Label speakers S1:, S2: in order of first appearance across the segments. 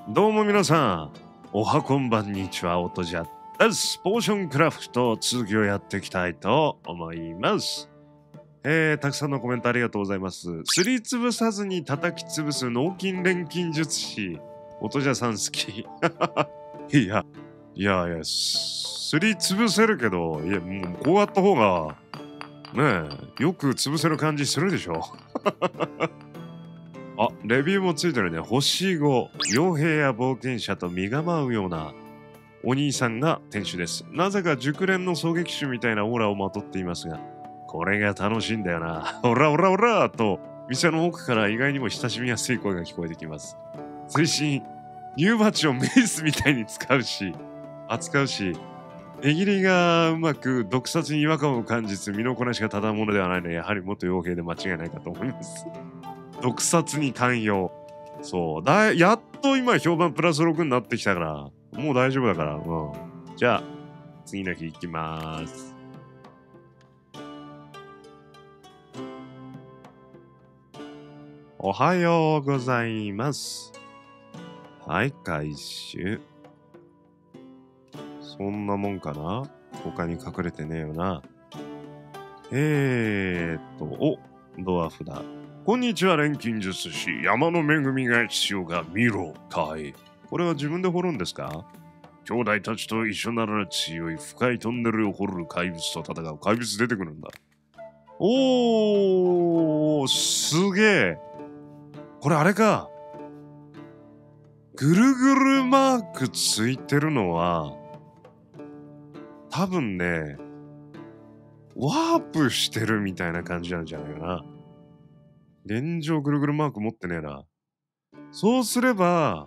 S1: どうも皆さん、おはこんばんにちは、おとじゃです。ポーションクラフト続きをやっていきたいと思います。たくさんのコメントありがとうございます。すりつぶさずに叩きつぶす脳筋錬金術師。おとじゃさん好き。いや、すりつぶせるけど、いや、もうこうやった方が、ねえ、よく潰せる感じするでしょ。あ、レビューもついてるね。星5、傭兵や冒険者と身構うようなお兄さんが店主です。なぜか熟練の狙撃手みたいなオーラをまとっていますが、これが楽しいんだよな。オラオラオラと、店の奥から意外にも親しみやすい声が聞こえてきます。追伸、乳鉢をメイスみたいに扱うし、手切りがうまく毒殺に違和感を感じず身のこなしがただものではないので、やはり元傭兵で間違いないかと思います。毒殺に寛容。そう。やっと今評判プラス6になってきたから、もう大丈夫だから。うん。じゃあ、次の日行きまーす。おはようございます。はい、回収。そんなもんかな？他に隠れてねえよな。お、ドワーフだ。こんにちは、錬金術師。山の恵みが必要が見ろ、かい。これは自分で掘るんですか？兄弟たちと一緒なら強い深いトンネルを掘る怪物と戦う。怪物出てくるんだ。おー、すげえ。これあれか。ぐるぐるマークついてるのは、多分ね、ワープしてるみたいな感じなんじゃないかな。現状ぐるぐるマーク持ってねえな。そうすれば、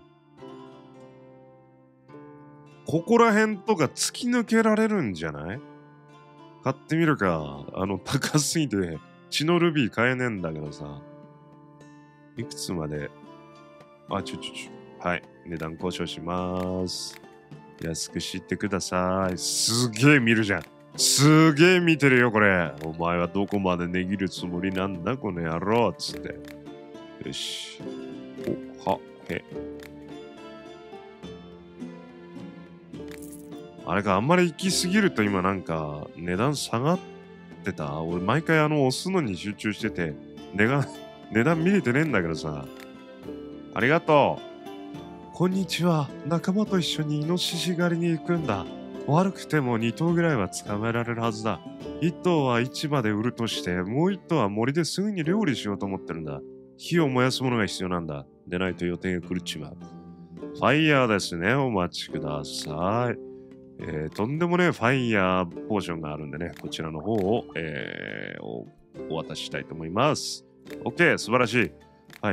S1: ここら辺とか突き抜けられるんじゃない？買ってみるか。高すぎて血のルビー買えねえんだけどさ。いくつまで？はい。値段交渉します。安くしてください。すげえ見るじゃん。すげえ見てるよ、これ。お前はどこまで値切るつもりなんだ、この野郎。つって。よし。あれか、あんまり行きすぎると今なんか値段下がってた？俺毎回押すのに集中してて、値段見れてねえんだけどさ。ありがとう。こんにちは。仲間と一緒にイノシシ狩りに行くんだ。悪くても2頭ぐらいは捕まえられるはずだ。1頭は市場で売るとして、もう1頭は森ですぐに料理しようと思ってるんだ。火を燃やすものが必要なんだ。でないと予定が狂っちまう。ファイヤーですね。お待ちください。とんでもねえファイヤーポーションがあるんでね、こちらの方を、お渡ししたいと思います。OK、素晴らしい。はい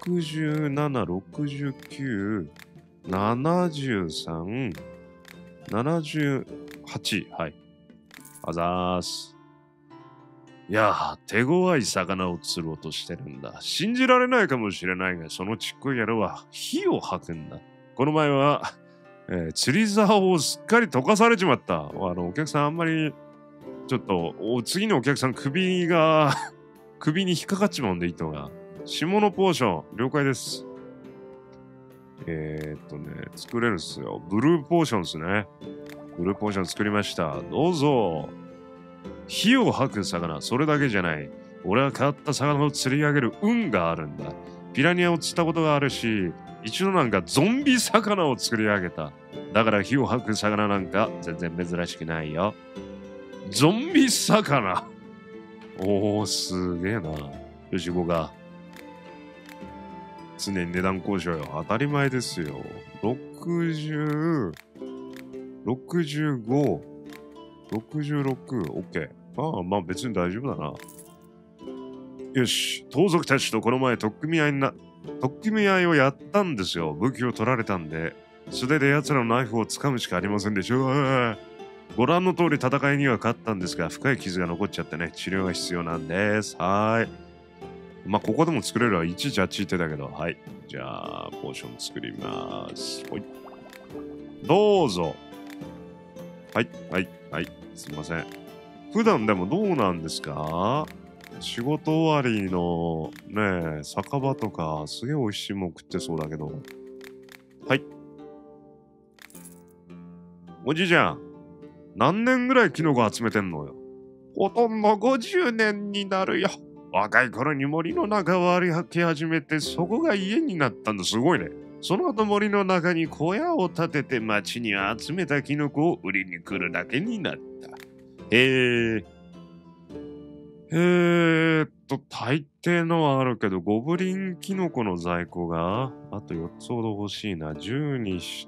S1: 、67、69、73、78。はい。あざーす。いやー、手強い魚を釣ろうとしてるんだ。信じられないかもしれないが、そのちっこい野郎は火を吐くんだ。この前は、釣り竿をすっかり溶かされちまった。お客さんあんまり、ちょっと、次のお客さん首に引っかかっちまうんで、糸が。下のポーション、了解です。作れるっすよ。ブルーポーションですね。ブルーポーション作りました。どうぞ。火を吐く魚、それだけじゃない。俺は変わった魚を釣り上げる運があるんだ。ピラニアを釣ったことがあるし、一度なんかゾンビ魚を作り上げた。だから火を吐く魚なんか全然珍しくないよ。ゾンビ魚。おー、すげえな。よし、行こうか。常に値段交渉よ。当たり前ですよ。60、65、66、OK。まあ別に大丈夫だな。よし、盗賊たちとこの前取っ組み合いをやったんですよ。武器を取られたんで、素手で奴らのナイフを掴むしかありませんでしょ。ご覧の通り戦いには勝ったんですが、深い傷が残っちゃってね、治療が必要なんです。はい。まあ、ここでも作れるわ。いちいちあっち行ってたけど。はい。じゃあ、ポーション作ります。はい。どうぞ。はい。すいません。普段でもどうなんですか？仕事終わりのね、酒場とか、すげえ美味しいもん食ってそうだけど。 はい。おじいちゃん、何年ぐらいキノコ集めてんのよ。ほとんど50年になるよ。若い頃に森の中を歩き始めて、そこが家になったんだ。すごいね。その後森の中に小屋を建てて町に集めたキノコを売りに来るだけになった。大抵のはあるけど、ゴブリンキノコの在庫があと4つほど欲しいな。10にして、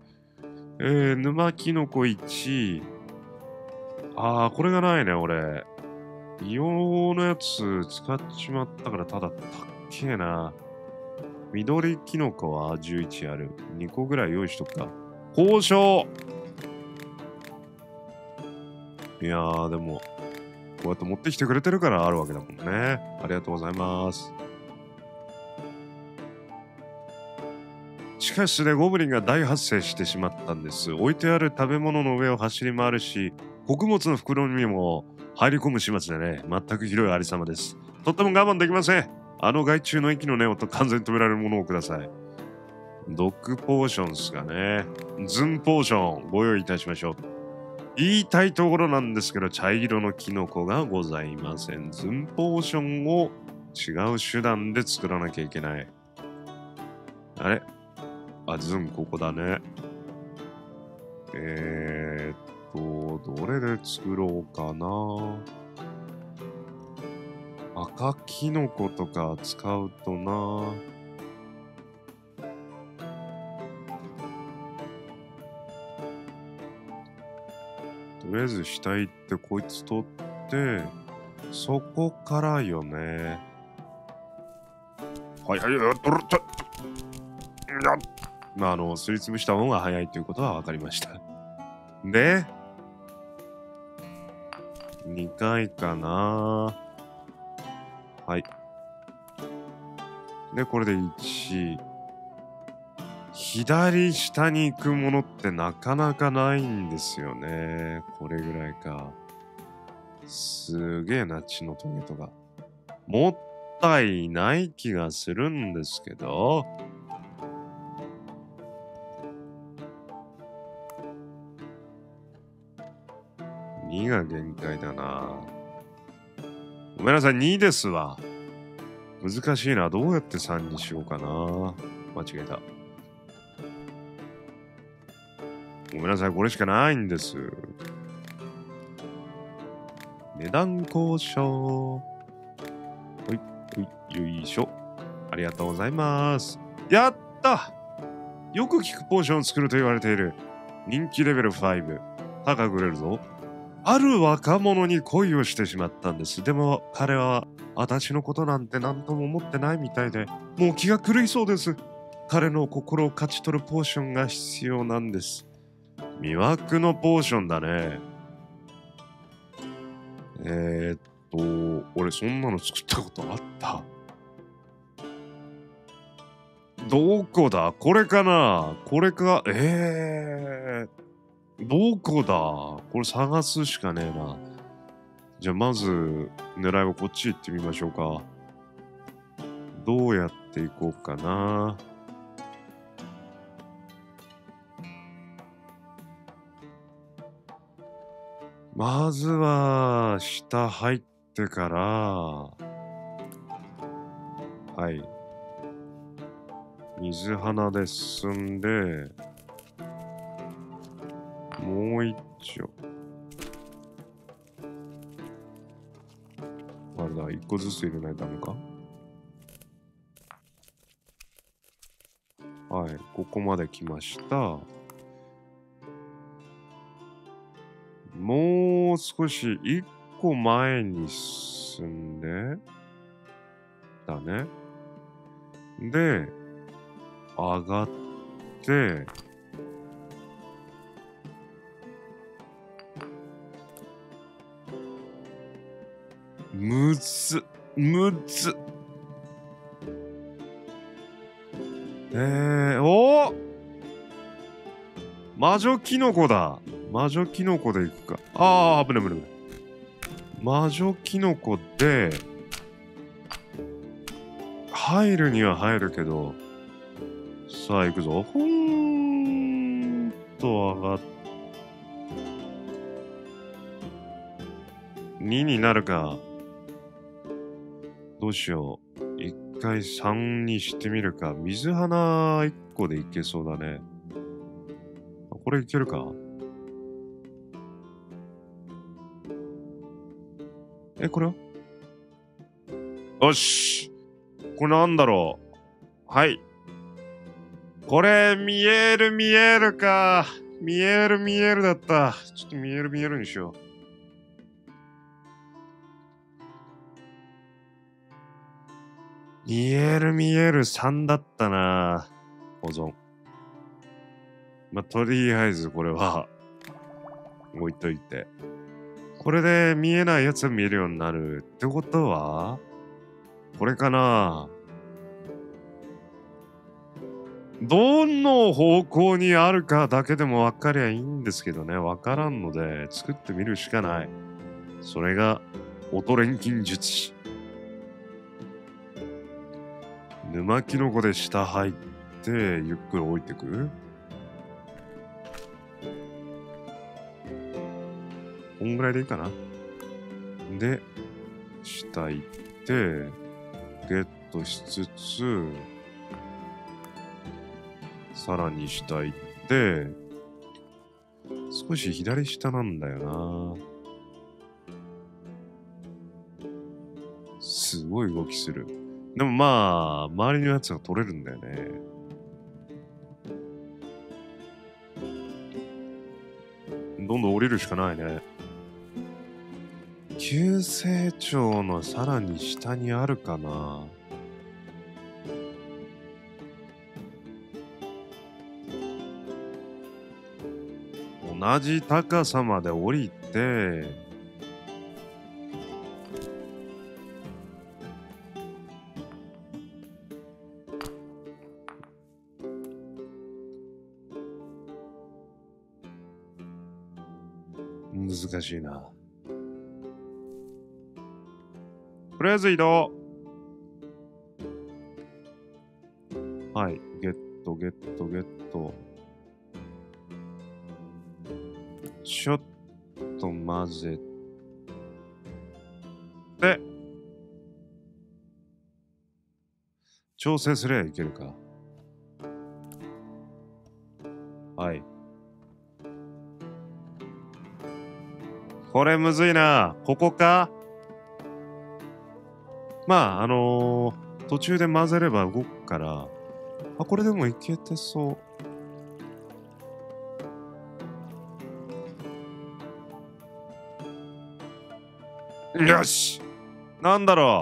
S1: 沼キノコ1。これがないね、俺。硫黄のやつ使っちまったからただたっけえな。緑キノコは11ある。2個ぐらい用意しとくか。交渉。いやーでも、こうやって持ってきてくれてるからあるわけだもんね。ありがとうございます。地下室でゴブリンが大発生してしまったんです。置いてある食べ物の上を走り回るし、穀物の袋にも入り込む始末でね、全くひどいありさまです。とっても我慢できません。あの害虫の息の根を完全に止められるものをください。ドッグポーションですかね。ズンポーションご用意いたしましょう。言いたいところなんですけど、茶色のキノコがございません。ズンポーションを違う手段で作らなきゃいけない。あれ？ズンここだね。どれで作ろうかな。赤キノコとか使うとな。とりあえず下行ってこいつ取って、そこからよね。はいはい、取ると。すりつぶした方が早いということは分かりました。で、2回かな。はい。で、これで1。左下に行くものってなかなかないんですよね。これぐらいか。すげえな、血のトゲとか。もったいない気がするんですけど。2が限界だな。ごめんなさい、2ですわ。難しいな。どうやって3にしようかな。間違えた。ごめんなさい、これしかないんです。値段交渉。ほい、ほい、よいしょ。ありがとうございます。やった！よく効くポーションを作ると言われている。人気レベル5。高く売れるぞ。ある若者に恋をしてしまったんです。でも彼は私のことなんて何とも思ってないみたいで、もう気が狂いそうです。彼の心を勝ち取るポーションが必要なんです。魅惑のポーションだね。俺そんなの作ったことあった？どこだ？これかな？これか？どこだ？これ探すしかねえな。じゃあまず狙いはこっち行ってみましょうか。どうやっていこうかな。まずは下入ってからはい。水花で進んでもう一丁。あれだ、一個ずつ入れないとダメか。はい、ここまで来ました。もう少し一個前に進んでだね。で、上がって、むず。お魔女キノコだ。魔女キノコでいくか。危ない。魔女キノコで、入るには入るけど、さあ行くぞ。ほん。 と上がっ2になるか。どうしよう。一回3にしてみるか。水花1個でいけそうだね。これいけるか？これはよし。これなんだろう。はい。これ、見える見えるか。見える見えるだった。ちょっと見える見えるにしよう。見える見える3だったな。保存。まあ、とりあえずこれは置いといて。これで見えないやつは見えるようになるってことは、これかな。どの方向にあるかだけでも分かりゃいいんですけどね。分からんので作ってみるしかない。それが音錬金術師。沼キノコで下入ってゆっくり置いてく。こんぐらいでいいかな。で、下行って、ゲットしつつ、さらに下行って、少し左下なんだよな。すごい動きする。でもまあ、周りのやつが取れるんだよね。どんどん降りるしかないね。急成長のさらに下にあるかな。同じ高さまで降りて、難しいな。とりあえず移動。はい、ゲットゲットゲット。ちょっと混ぜて、調整すればいけるか。はい。これむずいな。ここか？まあ、途中で混ぜれば動くから、あ、これでもいけてそう。よし！なんだろ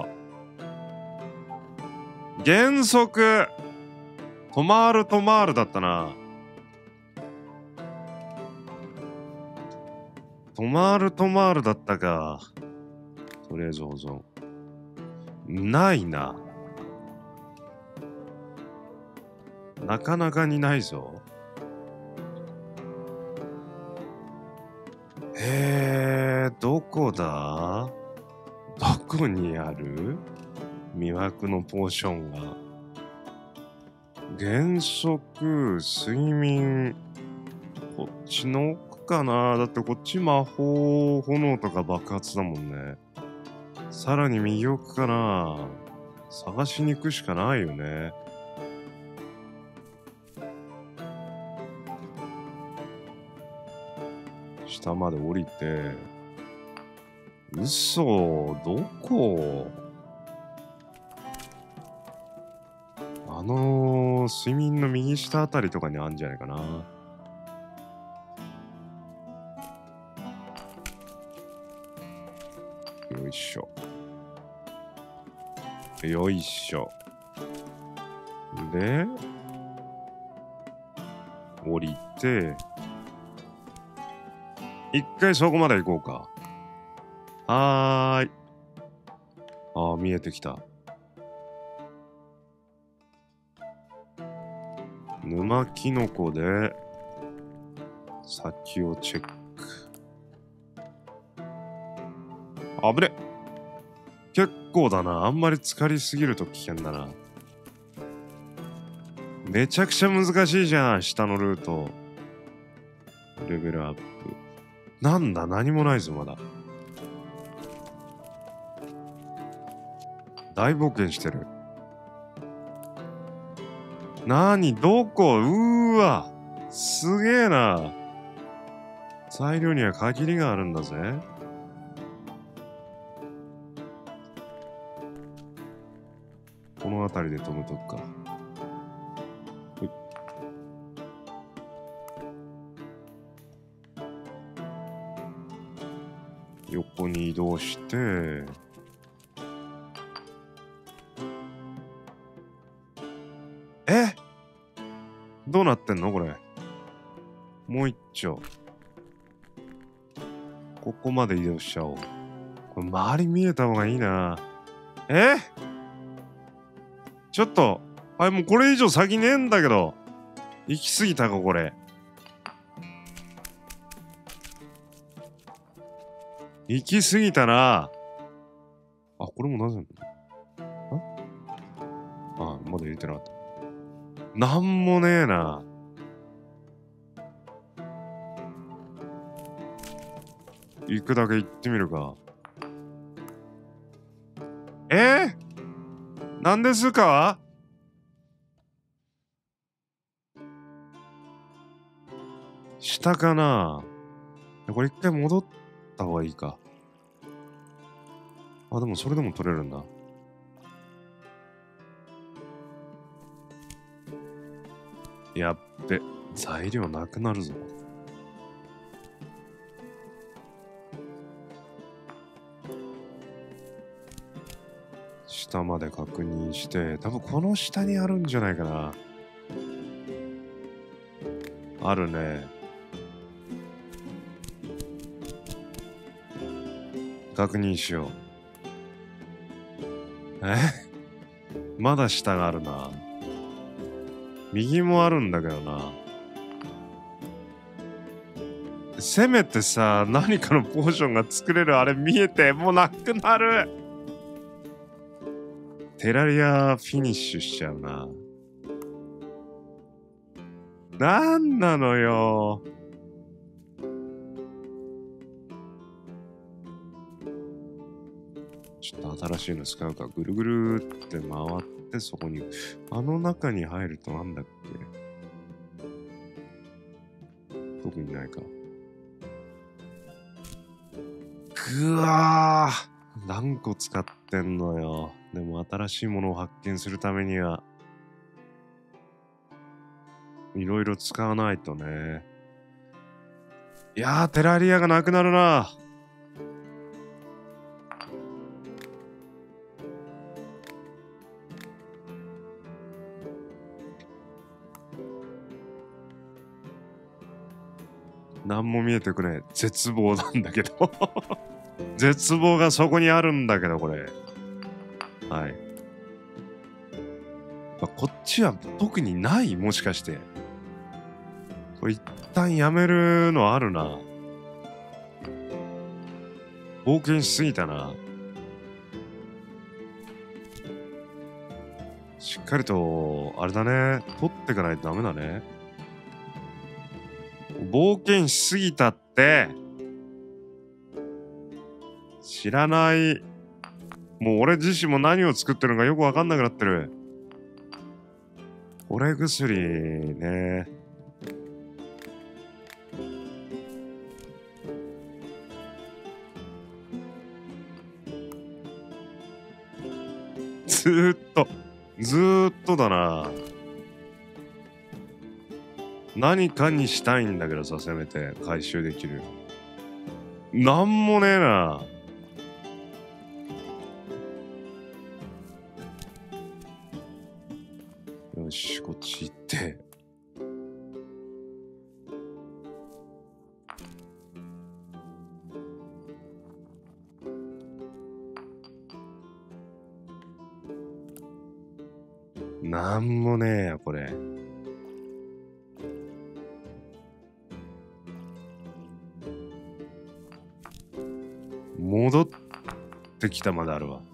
S1: う。原則、止まる止まるだったな。止まる止まるだったか。とりあえず保存。ないな。なかなかにないぞ。どこだ？どこにある？魅惑のポーションが。原則、睡眠、こっちの奥かな。だってこっち魔法、炎とか爆発だもんね。さらに右奥かな。探しに行くしかないよね。下まで降りて。嘘、どこ？睡眠の右下あたりとかにあるんじゃないかな。よいしょ。よいしょ。で、降りて、一回そこまで行こうか。はーい。ああ、見えてきた。沼キノコで先をチェック。あぶね。結構だな。あんまり浸かりすぎると危険だな。めちゃくちゃ難しいじゃん、下のルート。 レベルアップ。なんだ、何もないぞ、まだ。大冒険してる。どこわ。すげえな。材料には限りがあるんだぜ。この辺りで止めとくか。横に移動して、どうなってんのこれ。もう一丁。ここまで移動しちゃおう。これ周り見えた方がいいな。ちょっと、もうこれ以上先ねえんだけど。行き過ぎたか、これ。行き過ぎたな。これもなぜまだ入れてなかった。なんもねえな。行くだけ行ってみるか。なんですか？下かな？これ一回戻った方がいいか。でもそれでも取れるんだ。やっべ、材料なくなるぞ。下まで確認して、多分この下にあるんじゃないかな。あるね。確認しよう。まだ下があるな。右もあるんだけどな。せめてさ、何かのポーションが作れるあれ見えて、もうなくなる。テラリアフィニッシュしちゃうな。なんなのよ。ちょっと新しいの使うか。ぐるぐるって回ってそこに。あの中に入るとなんだっけ。特にないか。ぐわー。何個使ってんのよ。でも新しいものを発見するためには、いろいろ使わないとね。いやー、テラリアがなくなるな。何も見えてくれ。絶望なんだけど。絶望がそこにあるんだけど、これ。はい。こっちは特にない？もしかして。これ一旦やめるのあるな。冒険しすぎたな。しっかりと、あれだね。取ってかないとダメだね。冒険しすぎたって。知らない。もう俺自身も何を作ってるのかよくわかんなくなってる。これ薬ね。ずーっとだな。何かにしたいんだけどさ、せめて回収できる。なんもねえな。よし、こっち行って。なんもねえや、これ。戻ってきたまであるわ。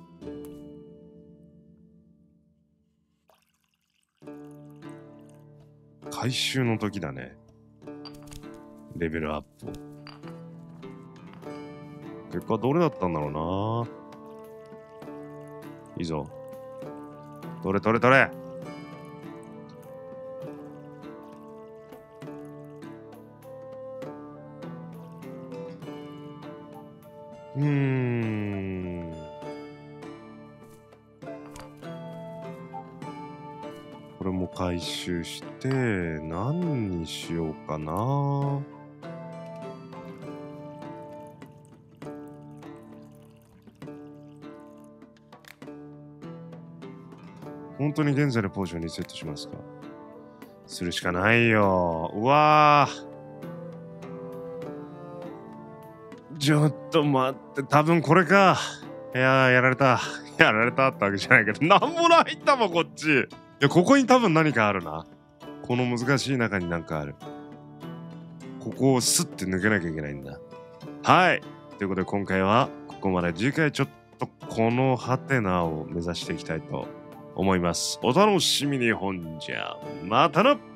S1: 回収の時だね。 レベルアップ。結果どれだったんだろうな。いいぞ。どれ。これも回収して何にしようかな。本当に現在のポーションにセットしますか。するしかないよ。うわー、ちょっと待って、多分これか。いやー、やられたってわけじゃないけど、なんもないんだもんこっち。いや、ここに多分何かあるな。この難しい中になんかある。ここをスッて抜けなきゃいけないんだ。はい、ということで今回はここまで。次回ちょっとこのハテナを目指していきたいと思います。お楽しみに。ほんじゃまたな。